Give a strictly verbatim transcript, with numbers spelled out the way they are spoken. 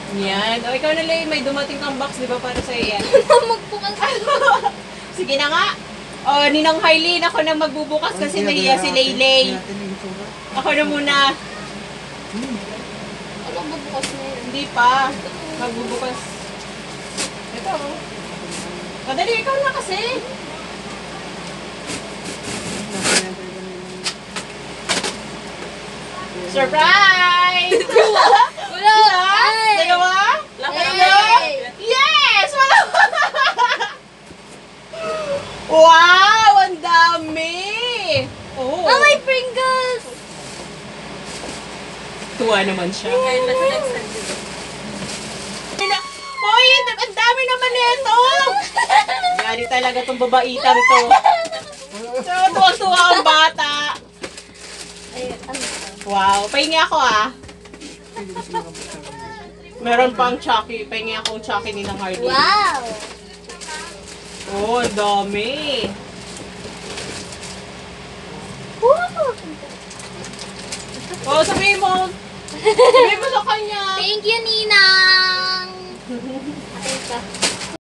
Yan. O, ikaw na lang, may dumating kang box, di ba, para sa'yo yan? Magbukas. Sige na nga. O, Ninang Harleen, ako na magbubukas kasi nahiya si Laylay. Ako na muna. Ano magbukas na yun? Hindi pa. Magbubukas. Ito. Kadali, ikaw na kasi. Surprise! Wala! Ay! Dalawa? Ay! Yes! Wala! Wow! Ang dami! Oh. Oh, may Pringles! Tuwa naman siya. Ay, nasa next Hoy! Ang dami naman nito! Gari talaga tong babaitang to. So, tuwang-tuwa ang bata. Ay, ano? Wow. Pahingi ako ah. Meron pang Chucky. Pahingi akong Chucky ni Ninang Harleen. Wow! Oh, ang dami. Wow! Oh, sabihin mo. Sabihin mo sa kanya. Thank you, Ninang! Atay ka.